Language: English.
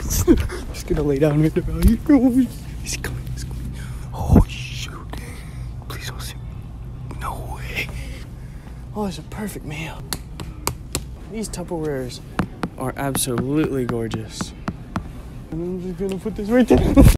Just gonna lay down right about here. Oh, he's coming, he's coming. Oh, shoot. Please don't see me. No way. Oh, it's a perfect meal. These Tupperwares are absolutely gorgeous. And I'm just gonna put this right there.